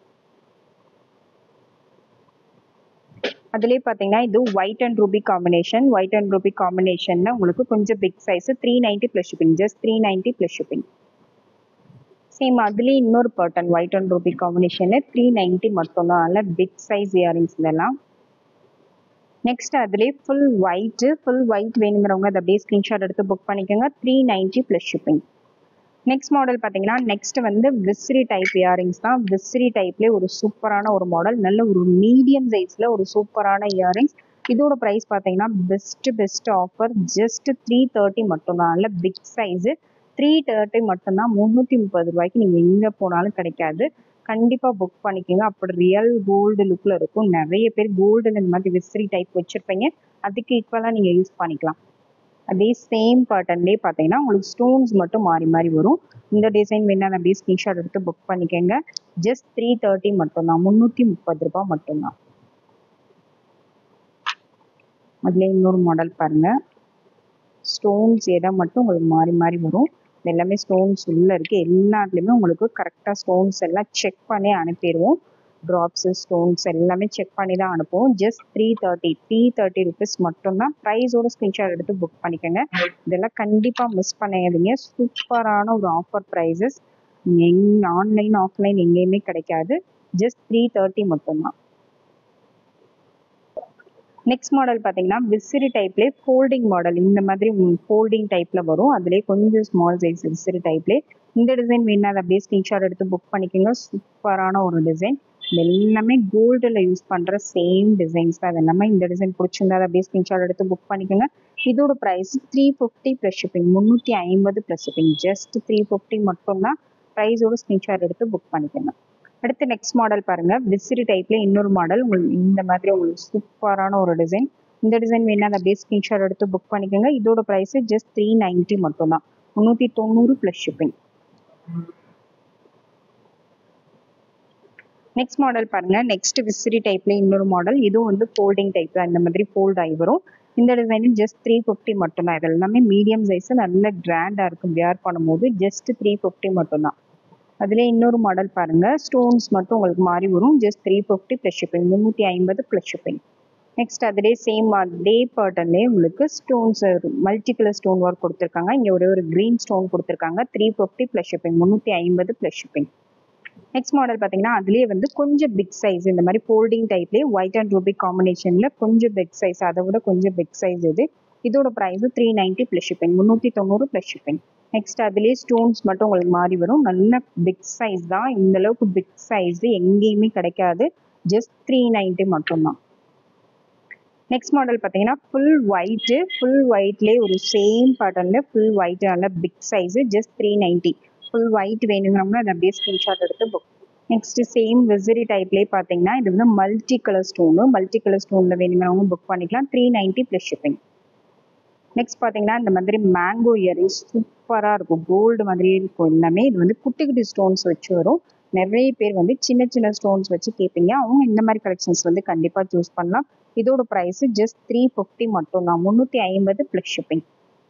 அதுலேயே பார்த்தீங்கன்னா இது white and ruby combination. White and ruby காம்பினேஷனில் உங்களுக்கு கொஞ்சம் big size three ninety plus shipping. Just three ninety plus shipping. Same அதுலேயே இன்னொரு பேட்டர்ன் ஒயிட் அண்ட் ரூபி காம்பினேஷனில் த்ரீ நைன்ட்டி மட்டும்தான். அதில் பிக் சைஸ் இயரிங்ஸ் இதெல்லாம். நெக்ஸ்ட் அதுலேயே ஃபுல் ஒயிட்டு ஃபுல் ஒயிட் வேணுங்கிறவங்க அதை அப்படியே ஸ்க்ரீன்ஷாட் எடுத்து புக் பண்ணிக்கோங்க. Three ninety plus shipping. Next model பார்த்தீங்கன்னா நெக்ஸ்ட் வந்து விசிறி டைப் இயரிங்ஸ் தான். விசிறி டைப்லேயே ஒரு சூப்பரான ஒரு மாடல், நல்ல ஒரு மீடியம் சைஸில் ஒரு சூப்பரான இயரிங்ஸ். இதோட ப்ரைஸ் பார்த்தீங்கன்னா best best offer just three thirty மட்டும்தான். நல்ல பிக் சைஸு த்ரீ தேர்ட்டி மட்டும்தான். முந்நூற்றி முப்பது ரூபாய்க்கு நீங்கள் எங்கே போனாலும் கிடைக்காது. கண்டிப்பாக புக் பண்ணிக்கோங்க. அப்படி ரியல் கோல்டு லுக்கில் இருக்கும். நிறைய பேர் கோல்டில் இந்த மாதிரி விசிறி டைப் வச்சுருப்பீங்க, அதுக்கு ஈக்குவலாக நீங்கள் யூஸ் பண்ணிக்கலாம். அதே சேம் பேட்டர்ன்லேயே பார்த்தீங்கன்னா உங்களுக்கு ஸ்டோன்ஸ் மட்டும் மாறி மாறி வரும். இந்த டிசைன் வேணா அப்படியே ஸ்க்ரீன்ஷாட் எடுத்து புக் பண்ணிக்கோங்க. ஜஸ்ட் த்ரீ தேர்ட்டி மட்டும்தான். முந்நூற்றி முப்பது ரூபாய் மட்டும்தான். அதுலேயே இன்னொரு மாடல் பாருங்கள். ஸ்டோன்ஸ் இடம் மட்டும் உங்களுக்கு மாறி மாறி வரும். எல்லாமே ஸ்டோன்ஸ் உள்ளே இருக்குது. எல்லாத்துலேயுமே உங்களுக்கு கரெக்டாக ஸ்டோன்ஸ் எல்லாம் செக் பண்ணி அனுப்பிடுவோம். ட்ராப்ஸு ஸ்டோன்ஸ் எல்லாமே செக் பண்ணி தான் அனுப்புவோம். Just three thirty three thirty rupees மட்டும்தான். ப்ரைஸோட ஸ்க்ரீன்ஷாட் எடுத்து புக் பண்ணிக்கோங்க. இதெல்லாம் கண்டிப்பாக மிஸ் பண்ணாதீங்க. சூப்பரான ஒரு ஆஃபர் ப்ரைஸஸ். எங் ஆன்லைன் ஆஃப்லைன் எங்கேயுமே கிடைக்காது. ஜஸ்ட் த்ரீ தேர்ட்டி மட்டும்தான். நெக்ஸ்ட் மாடல் பார்த்தீங்கன்னா விசிறி டைப்லேயே ஃபோல்டிங் மாடல். இந்த மாதிரி ஃபோல்டிங் டைப்பில் வரும். அதுலேயே கொஞ்சம் ஸ்மால் சைஸ் விசிறி டைப்லேயே. இந்த டிசைன் வேணா அதை அப்படியே ஸ்க்ரீன்ஷாட் எடுத்து புக் பண்ணிக்கோங்க. சூப்பரான ஒரு டிசைன். எல்லாமே கோல்டில் யூஸ் பண்ணுற சேம் டிசைன்ஸ் தான். அது எல்லாமே இந்த டிசைன் பிடிச்சிருந்தா அதை அப்படியே ஸ்க்ரீன்ஷாட் எடுத்து புக் பண்ணிக்கோங்க. இதோட price three fifty plus shipping. முந்நூற்றி ஐம்பது plus shipping. Just three fifty மட்டும்தான். ப்ரைஸோட ஸ்க்ரீன்ஷாட் எடுத்து புக் பண்ணிக்கோங்க. அடுத்து நெக்ஸ்ட் மாடல் பாருங்க. விசிறி டைப்ல இன்னொரு மாடல். உங்களுக்கு இந்த மாதிரி உங்களுக்கு சூப்பரான ஒரு டிசைன். இந்த டிசைன் வேணா அதை அப்படியே ஸ்க்ரீன்ஷாட் எடுத்து புக் பண்ணிக்கோங்க. இதோட ப்ரைஸ் ஜஸ்ட் த்ரீ நைன்ட்டி மட்டும்தான். முந்நூற்றி தொண்ணூறு ப்ளஸ் ஷிப்பிங். நெக்ஸ்ட் மாடல் பாருங்க. நெக்ஸ்ட் விசிறி டைப்ல இன்னொரு மாடல். இதுவும் வந்து ஃபோல்டிங் டைப் தான். இந்த மாதிரி ஃபோல்ட் ஆகி வரும். இந்த டிசைனும் ஜஸ்ட் த்ரீ ஃபிஃப்டி மட்டும்தான். இது எல்லாமே மீடியம் சைஸ், நல்ல கிராண்டாக இருக்கும் வியர் பண்ணும்போது. ஜஸ்ட் த்ரீ ஃபிஃப்டி மட்டும்தான். அதுல இன்னொரு மாடல் பாருங்க. ஸ்டோன்ஸ் மட்டும் உங்களுக்கு மாறி வரும். Just three fifty plus shipping. முந்நூற்றி ஐம்பது ப்ளஸ் ஷிப்பிங். நெக்ஸ்ட் அதிலே சேம் அதே பேட்டர்ன்லேயே உங்களுக்கு stones multi colour stone work கொடுத்துருக்காங்க. இங்கே ஒரே ஒரு க்ரீன் ஸ்டோன் கொடுத்துருக்காங்க. Three fifty plus shipping. முந்நூற்றி ஐம்பது ப்ளஸ் ஷிப்பிங். நெக்ஸ்ட் மாடல் பார்த்தீங்கன்னா அதுலேயே வந்து கொஞ்சம் பிக் சைஸ். இந்த மாதிரி ஃபோல்டிங் டைப்லேயே ஒயிட் அண்ட் ரூபி காம்பினேஷனில் கொஞ்சம் பிக் சைஸ். அதை விட கொஞ்சம் பிக் சைஸ் இது. இதோட price three ninety plus shipping. முந்நூற்றி தொண்ணூறு ப்ளஸ் ஷிப்பிங். நெக்ஸ்ட் அதுலேயே ஸ்டோன்ஸ் மட்டும் உங்களுக்கு மாறி வரும். நல்ல பிக் சைஸ் தான். இந்த அளவுக்கு பிக் சைஸ் எங்கேயுமே கிடைக்காது. ஜஸ்ட் த்ரீ நைன்ட்டி மட்டும்தான். நெக்ஸ்ட் மாடல் பார்த்தீங்கன்னா ஃபுல் ஒயிட்டு. ஃபுல் ஒயிட்லேயே ஒரு சேம் பேட்டர்னில் ஃபுல் ஒயிட் நல்ல big size. Just three ninety. Full white வேணுங்கிறவங்க அதை அப்படியே ஸ்க்ரீன்ஷாட் எடுத்து புக். நெக்ஸ்ட் சேம் விசிறி டைப்லேயே பார்த்தீங்கன்னா இது வந்து multi colour stone. Multi colour ஸ்டோனில் வேணுங்கிறவங்க புக் பண்ணிக்கலாம். Three ninety plus shipping. Next பார்த்தீங்கன்னா இந்த மாதிரி மேங்கோ இயரிங்ஸ் சூப்பராக இருக்கும். கோல்டு மாதிரியே இருக்கும் எல்லாமே. இது வந்து குட்டி குட்டி ஸ்டோன்ஸ் வச்சு வரும். நிறைய பேர் வந்து சின்ன சின்ன ஸ்டோன்ஸ் வச்சு கேட்பீங்க. அவங்க இந்த மாதிரி கலெக்ஷன்ஸ் வந்து கண்டிப்பாக சூஸ் பண்ணலாம். இதோட ப்ரைஸ் ஜஸ்ட் த்ரீ ஃபிஃப்டி மட்டும்தான். முந்நூற்றி ஐம்பது ப்ளஸ் ஷிப்பிங்.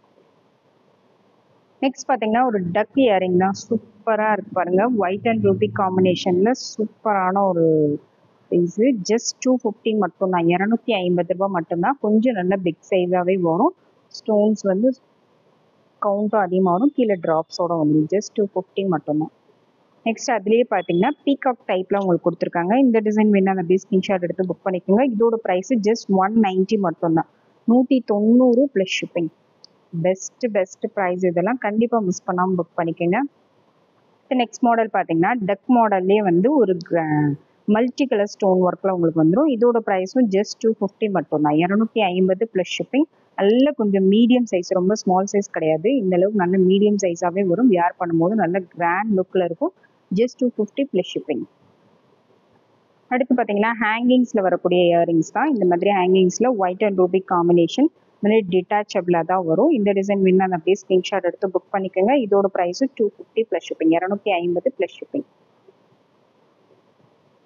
நெக்ஸ்ட் பார்த்தீங்கன்னா ஒரு டக் இயரிங் தான். சூப்பராக இருக்கு பாருங்க. ஒயிட் அண்ட் ரூபி காம்பினேஷனில் சூப்பரான ஒரு இது. ஜஸ்ட் டூ ஃபிஃப்டி மட்டும்தான். இரநூத்தி ஐம்பது ரூபாய் மட்டும்தான். கொஞ்சம் நல்ல பிக் சைஸாகவே வரும். ஸ்டோன்ஸ் வந்து கவுண்ட்டும் அதிகமாக வரும். கீழே ட்ராப்ஸோட வந்து ஜஸ்ட் டூ ஃபிஃப்டி மட்டும்தான். நெக்ஸ்ட் அதுலேயே பார்த்தீங்கன்னா பீகாக் டைப்பில் உங்களுக்கு கொடுத்துருக்காங்க. இந்த டிசைன் வேணா அப்படியே ஸ்க்ரீன்ஷாட் எடுத்து புக் பண்ணிக்கோங்க. இதோட ப்ரைஸ் ஜஸ்ட் ஒன் நைன்ட்டி மட்டும்தான். நூற்றி தொண்ணூறு plus shipping. Best best price. இதெல்லாம் கண்டிப்பாக மிஸ் பண்ணாமல் புக் பண்ணிக்கோங்க. நெக்ஸ்ட் மாடல் பார்த்தீங்கன்னா டக் மாடல்லே வந்து ஒரு மல்டி கலர் ஸ்டோன் ஒர்க்கில் உங்களுக்கு வந்துடும். இதோட ப்ரைஸும் ஜஸ்ட் டூ ஃபிஃப்டி மட்டும்தான். இரநூத்தி ஐம்பது ப்ளஸ் ஷிப்பிங். நல்ல கொஞ்சம் மீடியம் சைஸ், ரொம்ப ஸ்மால் சைஸ் கிடையாது. இந்த அளவுக்கு நல்ல மீடியம் சைஸாகவே வரும். வியர் பண்ணும்போது நல்ல கிராண்ட் லுக்கில் இருக்கும். Just two fifty plus shipping. அடுத்து பார்த்தீங்கன்னா ஹேங்கிங்ஸில் வரக்கூடிய இயரிங்ஸ் தான். இந்த மாதிரி ஹேங்கிங்ஸில் ஒயிட் அண்ட் ரூபி காம்பினேஷன் மாதிரி டிட்டாச்சபிளாக தான் வரும். இந்த டிசைன் வேணா அந்த அப்படியே ஸ்க்ரீன்ஷாட் எடுத்து புக் பண்ணிக்கோங்க. இதோட price two fifty plus shipping. இரநூத்தி ஐம்பது ப்ளஸ் ஷிப்பிங்.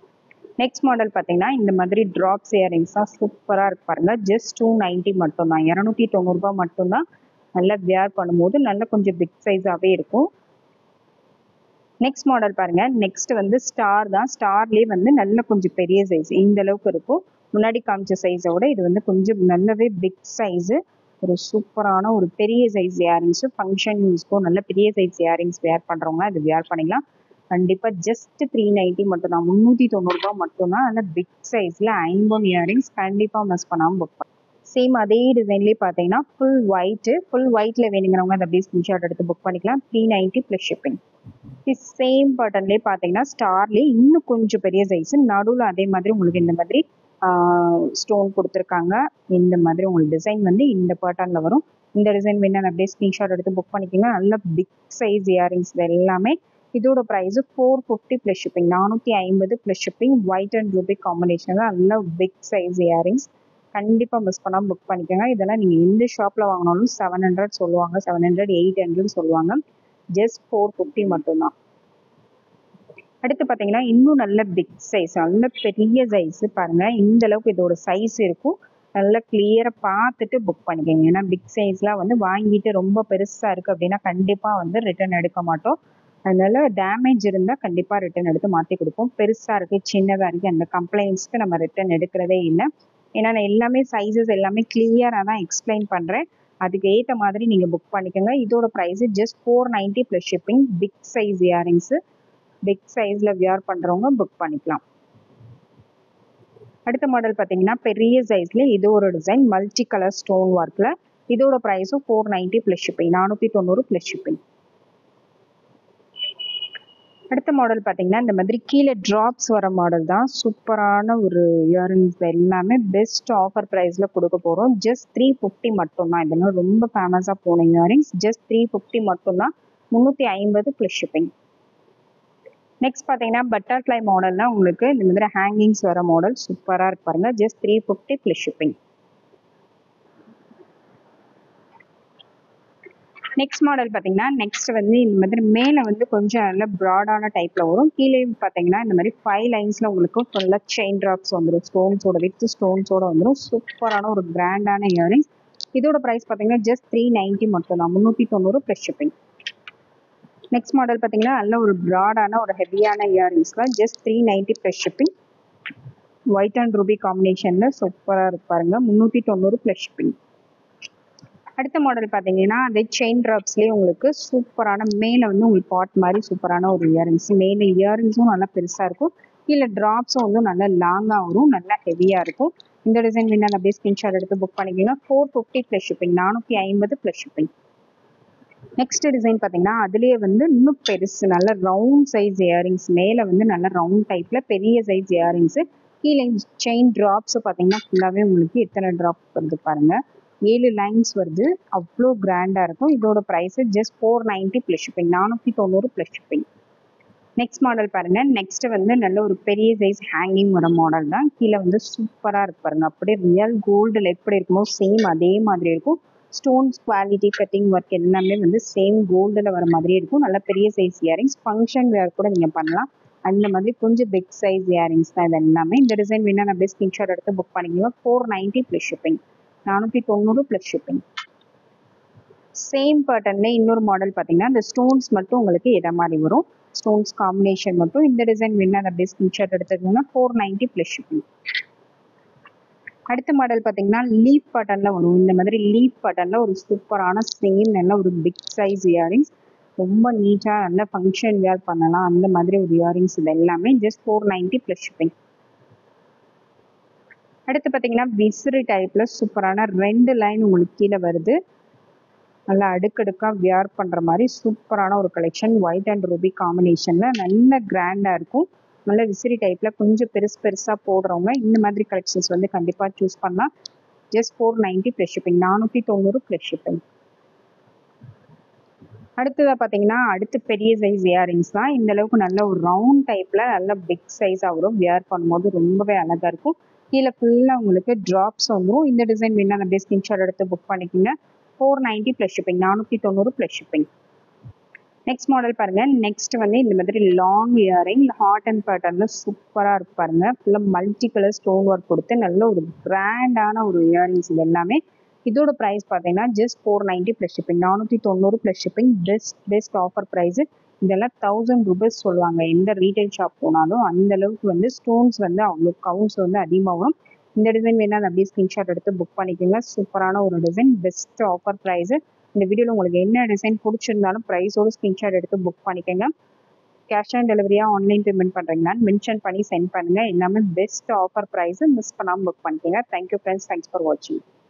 நெக்ஸ்ட் மாடல் பார்த்தீங்கன்னா இந்த மாதிரி ட்ராப்ஸ் இயரிங்ஸாக சூப்பராக இருக்கு பாருங்க. ஜஸ்ட் டூ நைன்ட்டி மட்டும்தான், இரநூத்தி தொண்ணூறுபா மட்டும்தான். நல்லா வியர் பண்ணும்போது நல்லா கொஞ்சம் பிக் சைஸாகவே இருக்கும். நெக்ஸ்ட் மாடல் பாருங்க. நெக்ஸ்ட் வந்து ஸ்டார் தான். ஸ்டார்லேயே வந்து நல்ல கொஞ்சம் பெரிய சைஸ் இந்த அளவுக்கு இருக்கும். முன்னாடி காமிச்ச சைஸை விட இது வந்து கொஞ்சம் நல்லாவே பிக் சைஸு. ஒரு சூப்பரான ஒரு பெரிய சைஸ் இயரிங்ஸு, ஃபங்க்ஷன் யூஸ்க்கும் நல்ல பெரிய சைஸ் இயரிங்ஸ் வேர் பண்ணுறவங்க இது வேர் பண்ணிக்கலாம். கண்டிப்பாக ஜஸ்ட் த்ரீ நைன்ட்டி மட்டும் தான், முந்நூற்றி தொண்ணூறுபா மட்டும்தான். நல்ல பிக் சைஸில் ஐம்பொன் இயரிங்ஸ் கண்டிப்பாக மிஸ் பண்ணாமல் புக் பண்ணலாம். சேம் அதே டிசைன்லேயே பார்த்தீங்கன்னா ஃபுல் ஒயிட்டு, ஃபுல் ஒயிட்டில் வேணுங்கிறவங்க அதை அப்படியே ஸ்க்ரீன்ஷாட் எடுத்து புக் பண்ணிக்கலாம். Three ninety plus shipping. Same பேட்டர்ன்லேயே பார்த்தீங்கன்னா ஸ்டார்லேயே இன்னும் கொஞ்சம் பெரிய சைஸு, நடுவில் அதே மாதிரி உங்களுக்கு இந்த மாதிரி ஸ்டோன் கொடுத்துருக்காங்க. இந்த மாதிரி உங்களுக்கு டிசைன் வந்து இந்த பேட்டர்னில் வரும். இந்த டிசைன் வேணும் அப்படியே ஸ்க்ரீன்ஷாட் எடுத்து புக் பண்ணிக்கோங்க. நல்ல பிக் சைஸ் இயரிங்ஸ் எல்லாமே. இதோட price four fifty plus shipping, நானூற்றி ஐம்பது plus shipping. White and ruby காம்பினேஷனில் நல்ல பிக் சைஸ் இயரிங்ஸ் கண்டிப்பாக மிஸ் பண்ணாமல் புக் பண்ணிக்கோங்க. இதெல்லாம் நீங்கள் எந்த ஷாப்பில் வாங்கினாலும் செவன் ஹண்ட்ரட் சொல்லுவாங்க, செவன் ஹண்ட்ரட் எயிட் ஹண்ட்ரட் சொல்லுவாங்க. ஜஸ்ட் ஃபோர் ஃபிஃப்டி மட்டும்தான். அடுத்து பார்த்தீங்கன்னா இன்னும் நல்ல பிக் சைஸ், நல்ல பெரிய சைஸு பாருங்கள். இந்த அளவுக்கு இதோட சைஸ் இருக்கும். நல்லா கிளியராக பார்த்துட்டு புக் பண்ணிக்கோங்க. ஏன்னா பிக் சைஸ்லாம் வந்து வாங்கிட்டு ரொம்ப பெருசாக இருக்குது அப்படின்னா கண்டிப்பாக வந்து ரிட்டர்ன் எடுக்க மாட்டோம். அதனால டேமேஜ் இருந்தால் கண்டிப்பாக ரிட்டர்ன் எடுத்து மாற்றி கொடுப்போம். பெருசாக இருக்குது சின்னதாக இருக்குது அந்த கம்ப்ளைண்ட்ஸ்க்கு நம்ம ரிட்டர்ன் எடுக்கிறதே இல்லை. ஏன்னா நான் எல்லாமே சைஸஸ் எல்லாமே கிளியராக தான் எக்ஸ்பிளைன் பண்ணுறேன். அதுக்கு ஏற்ற மாதிரி நீங்கள் புக் பண்ணிக்கோங்க. இதோட price just four ninety plus shipping. Big size earrings, big சைஸில் வியர் பண்ணுறவங்க புக் பண்ணிக்கலாம். அடுத்த மாடல் பார்த்தீங்கன்னா பெரிய சைஸில் இது ஒரு டிசைன் மல்டி கலர் ஸ்டோன் ஒர்க்கில். இதோட ப்ரைஸும் ஃபோர் நைன்ட்டி ப்ளஸ் ஷிப்பிங், நானூற்றி தொண்ணூறு ப்ளஸ் ஷிப்பிங். அடுத்த மாடல் பார்த்தீங்கன்னா இந்த மாதிரி கீழே ட்ராப்ஸ் வர மாடல் தான். சூப்பரான ஒரு இயரிங்ஸ் எல்லாமே பெஸ்ட் ஆஃபர் ப்ரைஸில் கொடுக்க போகிறோம். ஜஸ்ட் த்ரீ ஃபிஃப்டி மட்டும்தான். இதெல்லாம் ரொம்ப ஃபேமஸாக போன இயரிங்ஸ். ஜஸ்ட் த்ரீ ஃபிஃப்டி மட்டும்தான், முந்நூற்றி ஐம்பது ப்ளஸ் ஷிப்பிங். நெக்ஸ்ட் பார்த்தீங்கன்னா பட்டர்ஃப்ளை மாடல்னா உங்களுக்கு இந்த மாதிரி ஹேங்கிங்ஸ் வர மாடல் சூப்பராக இருக்கு பாருங்க. Just three fifty plus shipping. Next model பார்த்தீங்கன்னா நெக்ஸ்ட் வந்து இந்த மாதிரி மேலே வந்து கொஞ்சம் நல்ல ப்ராடான டைப்பில் வரும். கீழே பார்த்தீங்கன்னா இந்த மாதிரி ஃபைவ் லைன்ஸில் உங்களுக்கு ஃபுல்லாக செயின் ட்ராப்ஸ் வந்துடும், ஸ்டோன்ஸோட வித் ஸ்டோன்ஸோட வந்துடும். சூப்பரான ஒரு கிராண்டான இயரிங்ஸ். இதோட ப்ரைஸ் பார்த்தீங்கன்னா ஜஸ்ட் த்ரீ நைன்ட்டி மட்டும் தான், முந்நூற்றி தொண்ணூறு ப்ளஸ் ஷிப்பிங். நெக்ஸ்ட் மாடல் பார்த்தீங்கன்னா நல்ல ஒரு ப்ராடான ஒரு ஹெவியான இயரிங்ஸ்லாம் just three ninety plus shipping. White and ruby காம்பினேஷனில் சூப்பராக இருக்கு பாருங்க, முந்நூற்றி தொண்ணூறு ப்ளஸ் ஷிப்பிங். அடுத்த மாடல் பார்த்தீங்கன்னா அதே செயின் ட்ராப்ஸ்லேயே உங்களுக்கு சூப்பரான மேலே வந்து உங்களுக்கு பாட் மாதிரி சூப்பரான ஒரு இயரிங்ஸ். மேலே இயரிங்ஸும் நல்லா பெருசாக இருக்கும், கீழே ட்ராப்ஸும் வந்து நல்லா லாங்காக வரும், நல்லா ஹெவியாக இருக்கும். இந்த டிசைன் வேணால் அப்படியே ஸ்க்ரீன்ஷாட் எடுத்து புக் பண்ணிக்கோங்க. ஃபோர் ஃபிஃப்டி ப்ளஸ் ஷிப்பிங், நானூற்றி ஐம்பது ப்ளஸ் ஷிப்பிங். நெக்ஸ்ட் டிசைன் பார்த்தீங்கன்னா அதுலேயே வந்து இன்னும் பெருசு நல்ல ரவுண்ட் சைஸ் இயரிங்ஸ். மேலே வந்து நல்ல ரவுண்ட் டைப்பில் பெரிய சைஸ் இயரிங்ஸு. கீழே செயின் ட்ராப்ஸு பார்த்தீங்கன்னா ஃபுல்லாகவே உங்களுக்கு எத்தனை ட்ராப் வருது பாருங்கள், ஏழு லைன்ஸ் வருது. அவ்வளோ கிராண்டாக இருக்கும். இதோட price just four ninety plus shipping, நானூற்றி தொண்ணூறு ப்ளஸ் ஷிப்பிங். நெக்ஸ்ட் மாடல் பாருங்கள். நெக்ஸ்ட் வந்து நல்ல ஒரு பெரிய சைஸ் ஹேங்கிங் வர மாடல் தான். கீழே வந்து சூப்பராக இருக்கு பாருங்கள், அப்படியே ரியல் கோல்டில் எப்படி இருக்குமோ சேம் அதே மாதிரி இருக்கும். ஸ்டோன்ஸ் குவாலிட்டி, கட்டிங் ஒர்க் எல்லாமே வந்து சேம் கோல்டில் வர மாதிரியே இருக்கும். நல்ல பெரிய சைஸ் இயரிங்ஸ், ஃபங்க்ஷன் வேர் கூட நீங்கள் பண்ணலாம். அந்த மாதிரி கொஞ்சம் பிக் சைஸ் இயரிங்ஸ் தான் இது எல்லாமே. இந்த டிசைன் வேணால் அப்படியே ஸ்க்ரீன்ஷாட் எடுத்து புக் பண்ணிக்கலாம். ஃபோர் நைன்ட்டி ப்ளஸ் ஷிப்பிங், நானூற்றி தொண்ணூறு ப்ளஸ் ஷிப்பிங். சேம் பேட்டர்ன்ல இன்னொரு மாடல் பார்த்தீங்கன்னா இந்த ஸ்டோன்ஸ் மட்டும் உங்களுக்கு இதை மாதிரி வரும், ஸ்டோன்ஸ் காம்பினேஷன் மட்டும். இந்த டிசைன் வேணால் அப்படியே ஸ்க்ரீன்ஷாட் எடுத்துக்கோங்க. Four ninety plus shipping. அடுத்த மாடல் பார்த்தீங்கன்னா லீஃப் பேட்டர்னில் வரும். இந்த மாதிரி லீஃப் பேட்டர்னில் ஒரு சூப்பரான சேம் நல்ல ஒரு பிக் சைஸ் இயரிங்ஸ், ரொம்ப நீட்டாக நல்ல ஃபங்க்ஷன் வேர் பண்ணலாம் அந்த மாதிரி ஒரு இயரிங்ஸ். இது எல்லாமே just four ninety plus shipping. அடுத்து பார்த்தீங்கன்னா விசிறி டைப்பில் சூப்பரான ரெண்டு லைன் உங்களுக்கு கீழே வருது. நல்லா அடுக்கடுக்காக வியர் பண்ணுற மாதிரி சூப்பரான ஒரு கலெக்ஷன். ஒயிட் அண்ட் ரூபி காம்பினேஷனில் நல்ல கிராண்டாக இருக்கும். நல்ல விசிறி டைப்பில் கொஞ்சம் பெருசு பெருசாக போடுறவங்க இந்த மாதிரி கலெக்ஷன்ஸ் வந்து கண்டிப்பாக சூஸ் பண்ணலாம். Just four ninety plus shipping, நானூற்றி தொண்ணூறு ப்ளஸ் ஷிப்பிங். அடுத்ததாக பார்த்தீங்கன்னா அடுத்து பெரிய சைஸ் இயரிங்ஸ் தான். இந்த அளவுக்கு நல்ல ஒரு ரவுண்ட் டைப்பில் நல்ல பிக் சைஸாக வரும். வியர் பண்ணும்போது ரொம்பவே அழகாக இருக்கும். கீழே ஃபுல்லாக உங்களுக்கு ட்ராப்ஸ் வந்துடும். இந்த டிசைன் வேணால் அப்படியே ஸ்க்ரீன்ஷாட் எடுத்து புக் பண்ணிக்கோங்க. ஃபோர் நைன்ட்டி ப்ளஸ் ஷிப்பிங், நானூற்றி தொண்ணூறு ப்ளஸ் ஷிப்பிங். நெக்ஸ்ட் மாடல் பாருங்க. நெக்ஸ்ட் வந்து இந்த மாதிரி லாங் இயரிங் ஹாட் அண்ட் பேட்டர்ன்ல சூப்பரா இருக்கு பாருங்க. ஃபுல்லா மல்டி கலர் ஸ்டோன் ஒர்க் கொடுத்து நல்ல ஒரு கிராண்டான ஒரு இயரிங்ஸ். இது எல்லாமே இதோட ப்ரைஸ் பார்த்தீங்கன்னா just four ninety plus shipping, நானூற்றி தொண்ணூறு plus shipping. Best best offer price. இதெல்லாம் தௌசண்ட் ருபீஸ் சொல்லுவாங்க எந்த ரீட்டைல் ஷாப் போனாலும். அந்த அளவுக்கு வந்து ஸ்டோன்ஸ் வந்து அவ்வளோ கவுண்ட்ஸ் வந்து அதிகமாகும். இந்த டிசைன் வேணா அதை அப்படியே ஸ்க்ரீன்ஷாட் எடுத்து புக் பண்ணிக்கோங்க. சூப்பரான ஒரு டிசைன், பெஸ்ட் ஆஃபர் ப்ரைஸ். இந்த வீடியோவில் உங்களுக்கு என்ன டிசைன் பிடிச்சிருந்தாலும் ப்ரைஸோட ஸ்க்ரீன்ஷாட் எடுத்து புக் பண்ணிக்கோங்க. கேஷ் ஆன் டெலிவரியாக ஆன்லைன் பேமெண்ட் பண்ணுறீங்களான்னு மென்ஷன் பண்ணி சென்ட் பண்ணுங்கள். எல்லாமே பெஸ்ட் ஆஃபர் ப்ரைஸு, மிஸ் பண்ணாமல் புக் பண்ணிக்கோங்க. தேங்க்யூ ஃப்ரெண்ட்ஸ், தேங்க்ஸ் ஃபார் வாட்சிங்.